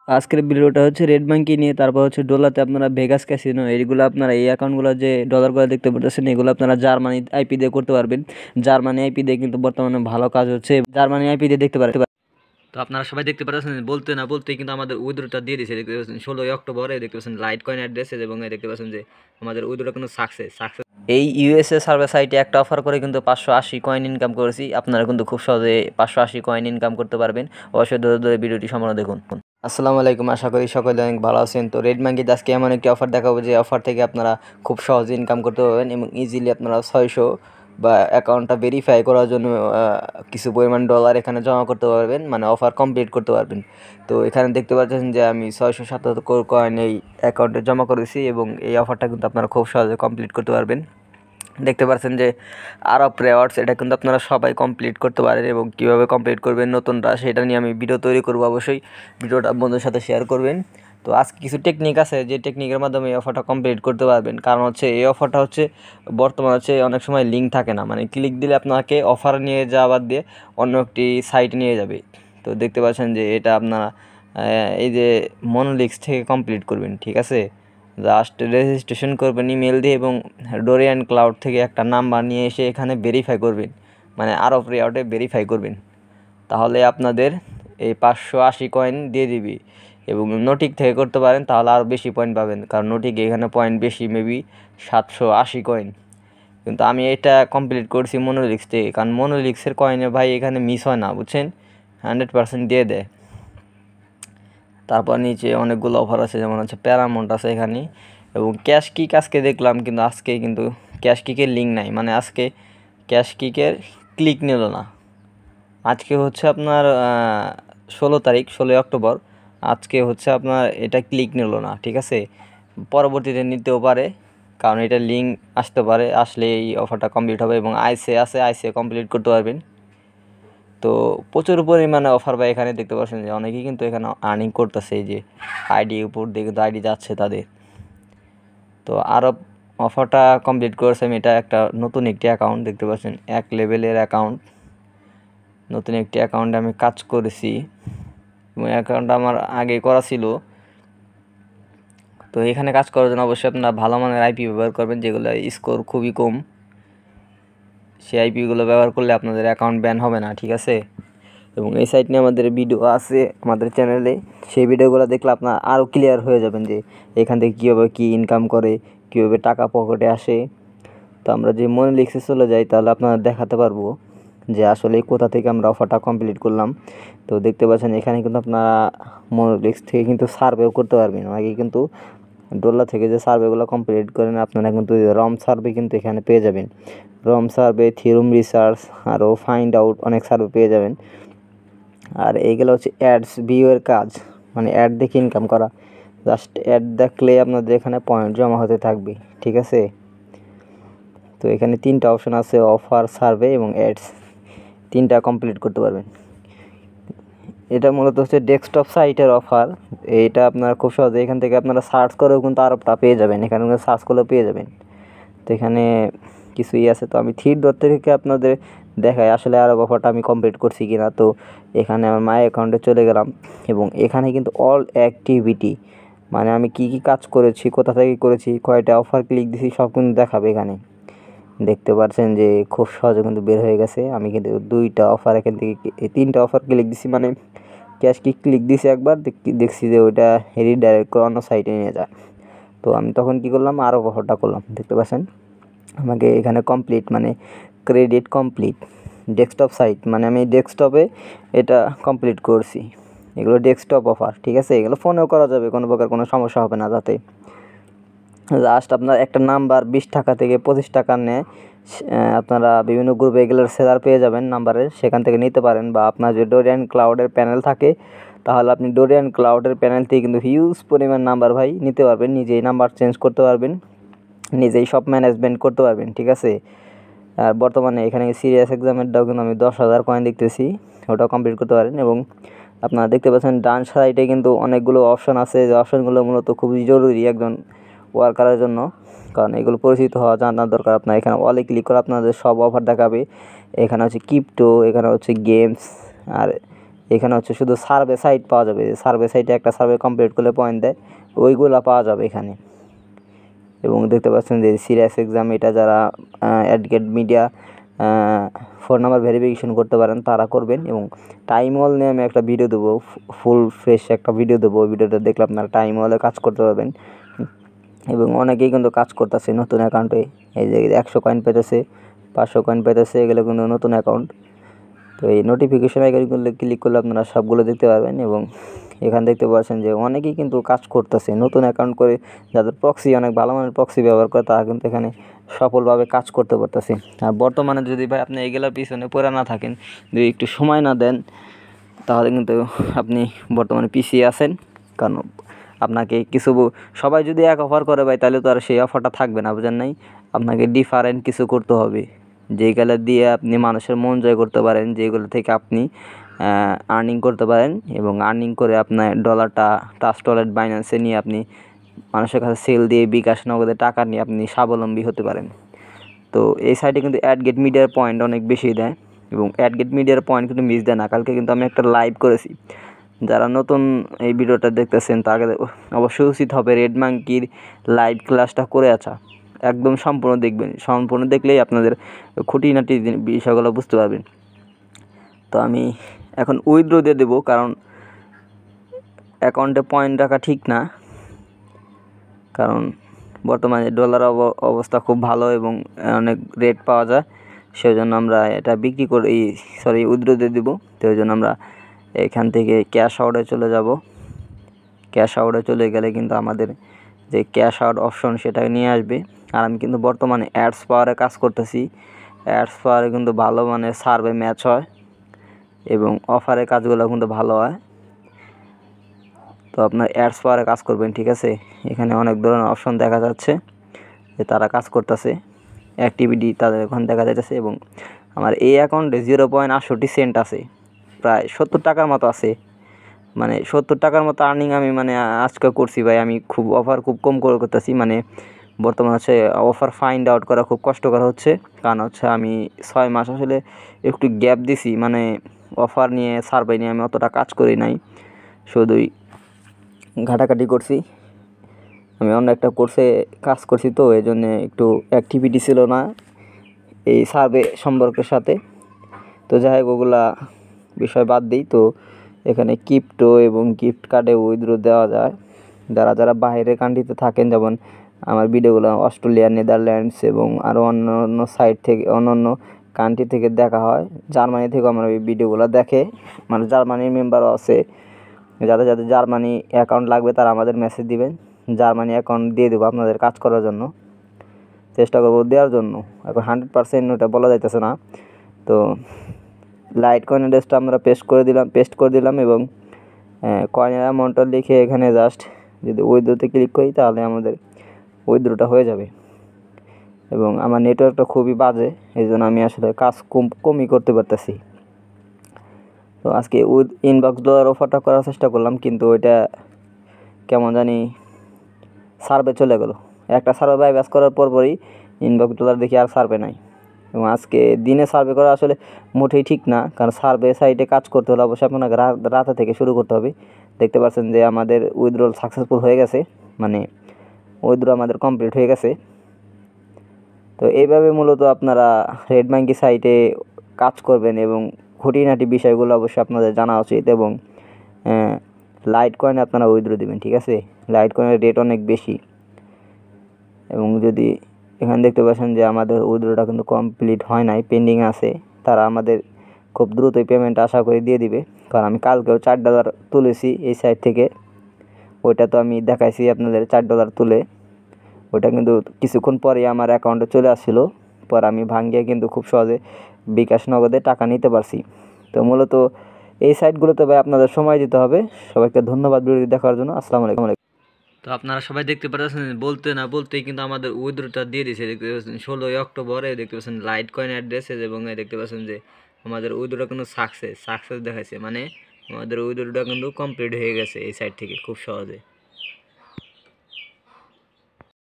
আজকের ভিডিওটা হচ্ছে রেডমাঙ্কি নিয়ে, তারপর হচ্ছে ডলাতে আপনারা ভেগাস ক্যাসিনো এইগুলো আপনারা এই অ্যাকাউন্টগুলো যে ডলারগুলো দেখতে পাচ্ছেন এগুলো আপনারা জার্মানি আইপি দিয়ে করতে পারবেন। জার্মানি আইপি দিয়ে কিন্তু বর্তমানে ভালো কাজ হচ্ছে, জার্মানি আইপি দিয়ে দেখতে পারবেন। তো আপনারা সবাই দেখতে পাচ্ছেন, বলতে না বলতে কিন্তু আমাদের উইথড্রটা দিয়ে দিয়েছে। দেখতে পাচ্ছেন 16 অক্টোবরে দেখতে পাচ্ছেন লাইট কয়েন অ্যাড্রেস এবং দেখতে পাচ্ছেন যে আমাদের উইথড্রটা কিন্তু সাকসেস। এই ইউএসএ সার্ভে সাইটে একটা অফার করে কিন্তু 580 কয়েন ইনকাম করেছি। আপনারা কিন্তু খুব সহজে 580 কয়েন ইনকাম করতে পারবেন। অবশ্যই ধরে ধরে ভিডিওটি সম্পূর্ণ দেখুন। আসসালামু আলাইকুম, আশা করি সকলে অনেক ভালো আছেন। তো রেডমাঙ্কিতে আজকে এমন একটি অফার দেখাবো যে অফার থেকে আপনারা খুব সহজে ইনকাম করতে পারবেন এবং ইজিলি আপনারা 600 বা অ্যাকাউন্টটা ভেরিফাই করার জন্য কিছু পরিমাণ ডলার এখানে জমা করতে পারবেন, মানে অফার কমপ্লিট করতে পারবেন। তো এখানে দেখতে পাচ্ছেন যে আমি 677 কয়েন এই অ্যাকাউন্টে জমা করেছি এবং এই অফারটা কিন্তু আপনারা খুব সহজে কমপ্লিট করতে পারবেন। দেখতে পাচ্ছেন যে আরব রিওয়ার্ডস, এটা কিন্তু আপনারা সবাই কমপ্লিট করতে পারেন এবং কীভাবে কমপ্লিট করবেন নতুনরা সেটা নিয়ে আমি ভিডিও তৈরি করব। অবশ্যই ভিডিওটা বন্ধুদের সাথে শেয়ার করবেন। তো আজকে কিছু টেকনিক আছে যে টেকনিকের মাধ্যমে এই অফারটা কমপ্লিট করতে পারবেন। কারণ হচ্ছে এই অফারটা হচ্ছে বর্তমানে হচ্ছে অনেক সময় লিঙ্ক থাকে না, মানে ক্লিক দিলে আপনাকে অফার নিয়ে যাওয়া বাদ দিয়ে অন্য একটি সাইট নিয়ে যাবে। তো দেখতে পাচ্ছেন যে এটা আপনারা এই যে মনোলিক্স থেকে কমপ্লিট করবেন, ঠিক আছে। জাস্ট রেজিস্ট্রেশন করবেন ইমেল দিয়ে এবং ডোরিয়ান ক্লাউড থেকে একটা নাম্বার নিয়ে এসে এখানে ভেরিফাই করবেন, মানে আরব রিওয়ার্ডে ভেরিফাই করবেন। তাহলে আপনাদের এই 580 কয়েন দিয়ে দিবি। এবং নোটিক থেকে করতে পারেন তাহলে আরও বেশি পয়েন্ট পাবেন, কারণ নোটিকে এখানে পয়েন্ট বেশি, মেবি 780 কয়েন। কিন্তু আমি এটা কমপ্লিট করছি মনোলিক্স থেকে, কারণ মনোলিক্সের কয়েনে ভাই এখানে মিস হয় না, বুঝছেন, 100% দিয়ে দেয়। তারপর নিচে অনেকগুলো অফার আছে, যেমন হচ্ছে প্যারামাউন্ট আছে এখানে এবং ক্যাশ কিক আজকে দেখলাম, কিন্তু আজকে কিন্তু ক্যাশ কিকের লিঙ্ক নাই, মানে আজকে ক্যাশ কিকের ক্লিক নিল না। আজকে হচ্ছে আপনার 16 তারিখ, 16 অক্টোবর। আজকে হচ্ছে আপনার এটা ক্লিক নিল না, ঠিক আছে। পরবর্তীতে নিতেও পারে, কারণ এটা লিঙ্ক আসতে পারে, আসলে এই অফারটা কমপ্লিট হবে এবং আইসে আছে, আইসে কমপ্লিট করতে পারবেন। তো প্রচুর পরিমাণে অফার বা এখানে দেখতে পাচ্ছেন যে অনেকেই কিন্তু এখানে আর্নিং করতেছে, এই যে আইডি উপর দিয়ে কিন্তু আইডি যাচ্ছে তাদের। তো আরও অফারটা কমপ্লিট করেছে আমি, এটা একটা নতুন একটি অ্যাকাউন্ট দেখতে পাচ্ছেন, 1 লেভেলের অ্যাকাউন্ট, নতুন একটি অ্যাকাউন্টে আমি কাজ করেছি এবং অ্যাকাউন্টটা আমার আগে করা ছিল। তো এখানে কাজ করার জন্য অবশ্যই আপনারা ভালো মানের আইপি ব্যবহার করবেন, যেগুলো স্কোর খুবই কম। সেই আইপিগুলো ব্যবহার করলে আপনাদের অ্যাকাউন্ট ব্যান হবে না, ঠিক আছে। এবং এই সাইট নিয়ে আমাদের ভিডিও আছে আমাদের চ্যানেলে, সেই ভিডিওগুলো দেখলে আপনার আরও ক্লিয়ার হয়ে যাবেন যে এখান থেকে কীভাবে কী ইনকাম করে, কীভাবে টাকা পকেটে আসে। তো আমরা যে মনোলিক্সে চলে যাই তাহলে আপনারা দেখাতে পারবো যে আসলে কোথা থেকে আমরা অফারটা কমপ্লিট করলাম। তো দেখতে পাচ্ছেন এখানে কিন্তু আপনারা মনোলিক্স থেকে কিন্তু সার্ভেও করতে পারবেন। আগে কিন্তু ডলার থেকে যে সার্ভেগুলো কমপ্লিট করেন আপনারা কিন্তু রম সার্ভে কিন্তু এখানে পেয়ে যাবেন। রম সার্ভে, থিওরাম রিসার্চ, আরও ফাইন্ড আউট অনেক সার্ভে পেয়ে যাবেন। আর এইগুলো হচ্ছে অ্যাডস ভিউয়ের কাজ, মানে অ্যাড দেখে ইনকাম করা। জাস্ট অ্যাড দেখলে আপনাদের এখানে পয়েন্ট জমা হতে থাকবে, ঠিক আছে। তো এখানে 3টা অপশন আছে, অফার, সার্ভে এবং অ্যাডস, 3টা কমপ্লিট করতে পারবেন। এটা মূলত হচ্ছে ডেস্কটপ সাইটের অফার। এইটা আপনারা খুব সহজে এখান থেকে আপনারা সার্চ করেও কিন্তু আরবটা পেয়ে যাবেন, এখানে সার্চ করলেও পেয়ে যাবেন। তো এখানে কিছুই আছে, তো আমি থ্রি ডট থেকে আপনাদের দেখাই আসলে আরব অফারটা আমি কমপ্লিট করছি কিনা। তো এখানে আমার মাই অ্যাকাউন্টে চলে গেলাম এবং এখানে কিন্তু অল অ্যাক্টিভিটি, মানে আমি কি কি কাজ করেছি, কোথা থেকে করেছি, কয়টা অফার ক্লিক দিছি সব কিন্তু দেখাবে এখানে। দেখতে পাচ্ছেন যে খুব সহজে কিন্তু বের হয়ে গেছে। আমি কিন্তু 2টা অফার এখান থেকে 3টা অফার ক্লিক দিছি, মানে ক্যাশ কি ক্লিক দিছি একবার, দেখছি যে ওইটা রিডাইরেক্ট করে অন্য সাইটে নিয়ে যায়। তো আমি তখন কি করলাম, আরও অফারটা করলাম। দেখতে পাচ্ছেন আমাকে এখানে কমপ্লিট, মানে ক্রেডিট কমপ্লিট ডেস্কটপ সাইট, মানে আমি ডেস্কটপে এটা কমপ্লিট করছি। এগুলো ডেস্কটপ অফার, ঠিক আছে। এগুলো ফোনেও করা যাবে, কোনো প্রকার কোনো সমস্যা হবে না। যাতে জাস্ট আপনার একটা নাম্বার 20 টাকা থেকে 25 টাকা নেয়, আপনারা বিভিন্ন গ্রুপে এগুলোর সেলার পেয়ে যাবেন নাম্বারের, সেখান থেকে নিতে পারেন। বা আপনার যদি ডোরিয়ান ক্লাউডের প্যানেল থাকে তাহলে আপনি ডোরিয়ান ক্লাউডের প্যানেল থেকে কিন্তু হিউজ পরিমাণ নাম্বার ভাই নিতে পারবেন, নিজেই নাম্বার চেঞ্জ করতে পারবেন, নিজেই সব ম্যানেজমেন্ট করতে পারবেন, ঠিক আছে। আর বর্তমানে এখানে সিরিয়াস এক্সামেরটাও কিন্তু আমি 10,000 কয়েন দেখতেছি, ওটাও কমপ্লিট করতে পারেন। এবং আপনারা দেখতে পাচ্ছেন ডান সাইডে কিন্তু অনেকগুলো অপশন আছে, যে অপশনগুলো মূলত খুবই জরুরি একজন ওয়ার্কারের জন্য, কারণ এগুলো পরিচিত হওয়া জানার দরকার। আপনার এখানে অলে ক্লিক করে আপনাদের সব অফার দেখাবে। এখানে হচ্ছে ক্রিপ্টো, এখানে হচ্ছে গেমস, আর এখানে হচ্ছে শুধু সার্ভে সাইট পাওয়া যাবে, সার্ভে সাইটে একটা সার্ভে কমপ্লিট করলে পয়েন্ট দেয়, ওইগুলো পাওয়া যাবে এখানে। এবং দেখতে পাচ্ছেন যে সিরিয়াস এক্সাম, এটা যারা অ্যাডগেট মিডিয়া 4 নাম্বার ভেরিফিকেশন করতে পারেন তারা করবেন। এবং টাইম ওয়াল নিয়ে আমি একটা ভিডিও দেবো, ফুল ফ্রেশ একটা ভিডিও দেবো, ওই ভিডিওটা দেখলে আপনারা টাইম ওয়ালে কাজ করতে পারবেন। এবং অনেকেই কিন্তু কাজ করতেছে নতুন অ্যাকাউন্টে, এই যে 100 কয়েন পেতেছে, 500 কয়েন পেতেছে, এগুলো কিন্তু নতুন অ্যাকাউন্ট। তো এই নোটিফিকেশন আইকনগুলো ক্লিক করলে আপনারা সবগুলো দেখতে পারবেন। এবং এখানে দেখতে পাচ্ছেন যে অনেকেই কিন্তু কাজ করতেছে নতুন অ্যাকাউন্ট করে, যাদের প্রক্সি অনেক ভালো মানের প্রক্সি ব্যবহার করে তারা কিন্তু এখানে সফলভাবে কাজ করতে পারতেছে। আর বর্তমানে যদি ভাই আপনি এগুলোর পিছনে পড়ে না থাকেন, যদি একটু সময় না দেন, তাহলে কিন্তু আপনি বর্তমানে পিছিয়ে আছেন। কারণ আপনাকে কিছু সবাই যদি এক অফার করে ভাই, তাহলে তো আর সেই অফারটা থাকবে না, বুঝেন নাই? আপনাকে ডিফারেন্ট কিছু করতে হবে, যেগুলো দিয়ে আপনি মানুষের মন জয় করতে পারেন, যেগুলো থেকে আপনি আর্নিং করতে পারেন। এবং আর্নিং করে আপনার ডলারটা ট্রাস্ট ওয়ালেট বাইন্যান্সে নিয়ে আপনি মানুষের কাছে সেল দিয়ে বিকাশ নগদে টাকা নিয়ে আপনি স্বাবলম্বী হতে পারেন। তো এই সাইটে কিন্তু অ্যাডগেট মিডিয়ার পয়েন্ট অনেক বেশি দেয়, এবং অ্যাডগেট মিডিয়ার পয়েন্ট কিন্তু মিস দেয় না। কালকে কিন্তু আমি একটা লাইভ করেছি, যারা নতুন এই ভিডিওটা দেখতেছেন তাকে অবশ্যই উচিত হবে রেডমাঙ্কির লাইভ ক্লাসটা করে আসা, একদম সম্পূর্ণ দেখবেন। সম্পূর্ণ দেখলেই আপনাদের খুঁটিনাটি বিষয়গুলো বুঝতে পারবেন। তো আমি এখন উইথড্র দিয়ে দেবো, কারণ অ্যাকাউন্টে পয়েন্ট রাখা ঠিক না, কারণ বর্তমানে ডলার অবস্থা খুব ভালো এবং অনেক রেট পাওয়া যায়, সেই জন্য আমরা এটা বিক্রি করে উইথড্র দিয়ে দেবো। তো ওই জন্য আমরা এখান থেকে ক্যাশ আউটে চলে যাব। ক্যাশ আউটে চলে গেলে কিন্তু আমাদের যে ক্যাশ আউট অপশন সেটা নিয়ে আসবে। আর আমি কিন্তু বর্তমানে অ্যাডস পাওয়ারে কাজ করতেছি, অ্যাডস পাওয়ারে কিন্তু ভালো মানের সার্ভে ম্যাচ হয় এবং অফারের কাজগুলো কিন্তু ভালো হয়। তো আপনার অ্যাডস পাওয়ারে কাজ করবেন, ঠিক আছে? এখানে অনেক ধরনের অপশন দেখা যাচ্ছে যে তারা কাজ করতেছে, অ্যাক্টিভিটি তাদের ওখানে দেখা যাচ্ছে। এবং আমার এই অ্যাকাউন্টে 0.68 সেন্ট আছে, প্রায় 70 টাকার মতো আছে। মানে 70 টাকার মতো আর্নিং আমি আজকে করছি ভাই। আমি অফার খুব কম করে করতেছি, বর্তমানে হচ্ছে অফার ফাইন্ড আউট করা খুব কষ্টকর হচ্ছে। কারণ হচ্ছে আমি 6 মাস আসলে একটু গ্যাপ দিছি, অফার নিয়ে সার্ভে নিয়ে আমি অতটা কাজ করি নাই, শুধুই ঘাটাঘাটি করছি। আমি অন্য একটা কোর্সে কাজ করছি, তো এই জন্যে একটু অ্যাক্টিভিটি ছিল না এই সার্ভে সম্পর্কের সাথে। তো যাই হোক, ওগুলা বিষয় বাদ দিই। তো এখানে ক্রিপ্টো এবং গিফট কার্ডে উইথড্র দেওয়া যায়। যারা যারা বাইরের কান্ট্রিতে থাকেন, যেমন আমার ভিডিওগুলো অস্ট্রেলিয়া, নেদারল্যান্ডস এবং আরও অন্য অন্য সাইট থেকে, অন্য অন্য কান্ট্রি থেকে দেখা হয়। জার্মানি থেকেও আমার এই ভিডিওগুলো দেখে, জার্মানির মেম্বারও আছে। যাদের যাদের জার্মানি অ্যাকাউন্ট লাগবে তারা আমাদের মেসেজ দিবেন, জার্মানি অ্যাকাউন্ট দিয়ে দেবো আপনাদের কাজ করার জন্য, চেষ্টা করবো দেওয়ার জন্য। এখন 100% ওটা বলা যাইতেছে না। তো লাইট কয়েন অ্যাড্রেসটা আমরা পেস্ট করে দিলাম এবং কয়েনের অ্যামাউন্টটা লিখে এখানে জাস্ট যদি উইথড্রোতে ক্লিক করি তাহলে আমাদের উইথড্রোটা হয়ে যাবে। এবং আমার নেটওয়ার্কটা খুবই বাজে, এই জন্য আমি আসলে কাজ কমই করতে পারতেছি। তো আজকে ইনবক্স ডলার অফারটা করার চেষ্টা করলাম, কিন্তু ওইটা কেমন জানি সার্ভে চলে গেল। একটা সার্ভে বাইপাস করার পরই ইনবক্স ডলার দেখি আর সার্ভে নাই। এবং আজকে দিনে সার্ভে করা আসলে মোটেই ঠিক না, কারণ সার্ভে সাইটে কাজ করতে হলে অবশ্যই আপনাকে রাতে থেকে শুরু করতে হবে। দেখতে পাচ্ছেন যে আমাদের উইথড্রল সাকসেসফুল হয়ে গেছে, উইথড্র আমাদের কমপ্লিট হয়ে গেছে। তো এইভাবে মূলত আপনারা রেডমাঙ্কি সাইটে কাজ করবেন এবং খুঁটিনাটি বিষয়গুলো অবশ্যই আপনাদের জানা উচিত। এবং লাইট কয়েনে আপনারা উইথড্র দেবেন, ঠিক আছে? লাইট কয়েনের রেট অনেক বেশি। এবং যদি এখানে দেখতে পাচ্ছেন যে আমাদের উইথড্রটা কিন্তু কমপ্লিট হয় নাই, পেন্ডিং আছে। তারা আমাদের খুব দ্রুতই পেমেন্ট আশা করে দিয়ে দিবে, কারণ আমি কালকেও $4 তুলেছি এই সাইট থেকে। ওইটা তো আমি দেখাইছি আপনাদের $4 তুলে, ওইটা কিন্তু কিছুক্ষণ পরে আমার অ্যাকাউন্টে চলে আসছিলো। পর আমি ভাঙ্গিয়ে কিন্তু খুব সহজে বিকাশ নগদে টাকা নিতে পারছি। তো মূলত এই সাইটগুলোতে ভাই আপনাদের সময় দিতে হবে। সবাইকে ধন্যবাদ ভিডিওটি দেখার জন্য। আসসালামু আলাইকুম। তো আপনারা সবাই দেখতে পাচ্ছেন, বলতে না বলতেই কিন্তু আমাদের উইথড্রটা দিয়ে দিয়েছে। দেখতে পাচ্ছেন 16 অক্টোবরে, দেখতে পাচ্ছেন লাইট কয়েন অ্যাড্রেস, এবং দেখতে পাচ্ছেন যে আমাদের উইথড্রটা কিন্তু সাকসেস দেখাইছে, আমাদের উইথড্রটা কিন্তু কমপ্লিট হয়ে গেছে এই সাইট থেকে খুব সহজে।